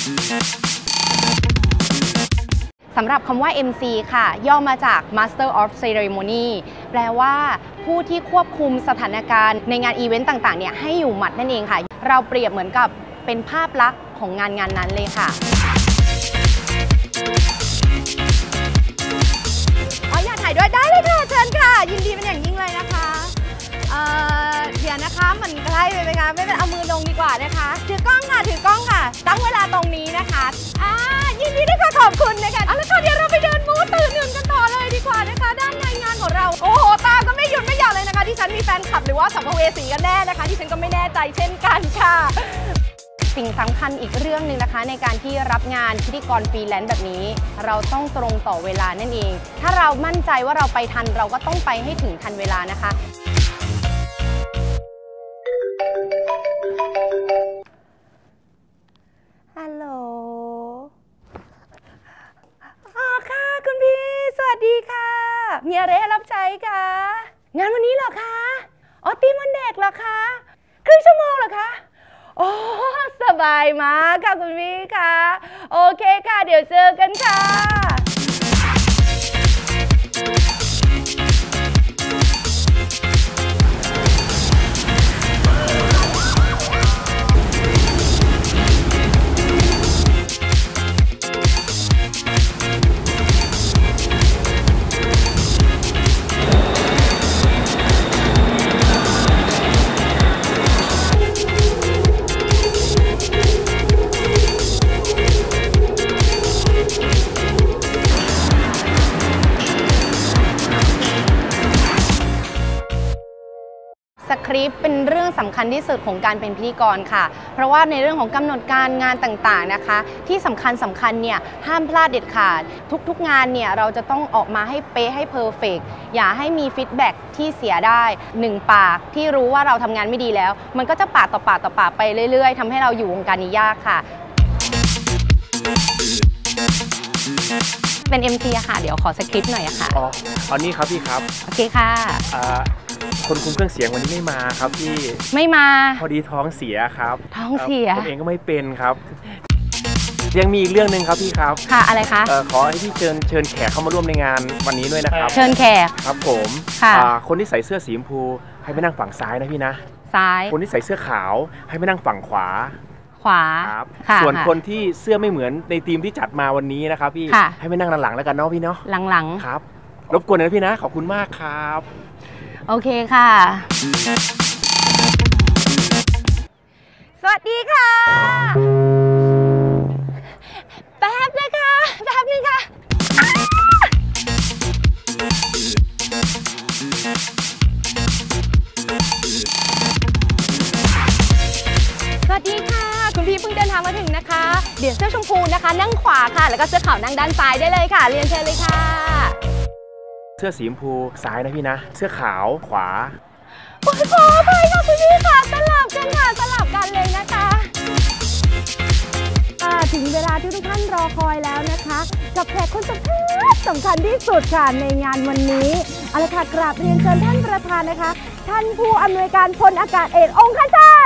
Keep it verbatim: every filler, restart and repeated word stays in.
สำหรับคำว่า เอ็ม ซี ค่ะย่อมาจาก Master of Ceremony แปลว่าผู้ที่ควบคุมสถานการณ์ในงานอีเวนต์ต่างๆเนี่ยให้อยู่หมัดนั่นเองค่ะเราเปรียบเหมือนกับเป็นภาพลักษณ์ของงานงานนั้นเลยค่ะอ๋ออยากถ่ายด้วยได้เลยค่ะเชิญค่ะยินดีเป็นอย่างยิ่งเลยนะคะเอ่อเดี๋ยวนะคะมันใกล้ไปไหมคะไม่เป็นเอามือลงดีกว่านะคะถือกล้องค่ะถือกล้องค่ะตั้งเวลาตรงนี้นะคะอ่ายินดีด้วยค่ะขอบคุณนะคะเอาละค่ะเดี๋ยวเราไปเดินบูธตื่นหนึ่งกันต่อเลยดีกว่านะคะด้านในงานของเราโอ้โหตามก็ไม่หยุดไม่หย่อนเลยนะคะที่ฉันมีแฟนคลับหรือว่าสัมภเวสีกันแน่นะคะที่ฉันก็ไม่แน่ใจเช่นกันค่ะสิ่งสำคัญอีกเรื่องหนึ่งนะคะในการที่รับงานพิธีกรฟรีแลนซ์แบบนี้เราต้องตรงต่อเวลานั่นเองถ้าเรามั่นใจว่าเราไปทันเราก็ต้องไปให้ถึงทันเวลานะคะฮัลโหลอ๋อค่ะคุณพี่สวัสดีค่ะมีอะไรให้รับใช้คะงานวันนี้เหรอคะอ๋อตีมวันเด็กเหรอคะครึ่งชั่วโมงเหรอคะโอ้สบายมากค่ะคุณพี่ค่ะโอเคค่ะเดี๋ยวเจอกันค่ะสคริปต์เป็นเรื่องสำคัญที่สุดของการเป็นพิธีกรค่ะเพราะว่าในเรื่องของกำหนดการงานต่างๆนะคะที่สำคัญสำคัญเนี่ยห้ามพลาดเด็ดขาดทุกๆงานเนี่ยเราจะต้องออกมาให้เป๊ะให้เพอร์เฟกต์อย่าให้มีฟีดแบ็กที่เสียได้หนึ่งปากที่รู้ว่าเราทำงานไม่ดีแล้วมันก็จะปากต่อปากต่อปากไปเรื่อยๆทำให้เราอยู่วงการนี้ยากค่ะเป็น เอ็ม ซี อะค่ะเดี๋ยวขอสคริปต์หน่อยอะค่ะอ๋อเอานี่ครับพี่ครับโอเคค่ะคนคุมเครื่องเสียงวันนี้ไม่มาครับพี่ไม่มาพอดีท้องเสียครับท้องเสียผมเองก็ไม่เป็นครับยังมีอีกเรื่องหนึ่งครับพี่ครับค่ะอะไรคะขอให้พี่เชิญเชิญแขกเข้ามาร่วมในงานวันนี้ด้วยนะครับเชิญแขกครับผมค่ะคนที่ใส่เสื้อสีชมพูให้ไปนั่งฝั่งซ้ายนะพี่นะซ้ายคนที่ใส่เสื้อขาวให้ไปนั่งฝั่งขวาขวาครับส่วนคนที่เสื้อไม่เหมือนในทีมที่จัดมาวันนี้นะครับพี่ให้ไปนั่งหลังๆแล้วกันเนาะพี่เนาะหลังๆครับรบกวนนะพี่นะขอบคุณมากครับโอเคค่ะสวัสดีค่ะแป๊บนะคะแป๊บนึงค่ะสวัสดีค่ะคุณพี่เพิ่งเดินทางมาถึงนะคะเดี๋ยวเสื้อชมพูนะคะนั่งขวาค่ะแล้วก็เสื้อขาวนั่งด้านซ้ายได้เลยค่ะเรียนเชิญเลยค่ะเสื้อสีชมพูซ้ายนะพี่นะเสื้อขาวขวาขอขอไปค่ะคุณพี่ค่ะสลับกันค่ะสลับกันเลยนะคะถึงเวลาที่ทุกท่านรอคอยแล้วนะคะกับแขกคนสำคัญสำคัญที่สุดค่ะในงานวันนี้เอาละค่ะกราบเรียนเชิญท่านประธานนะคะท่านผู้อำนวยการพลอากาศเอกองคชาต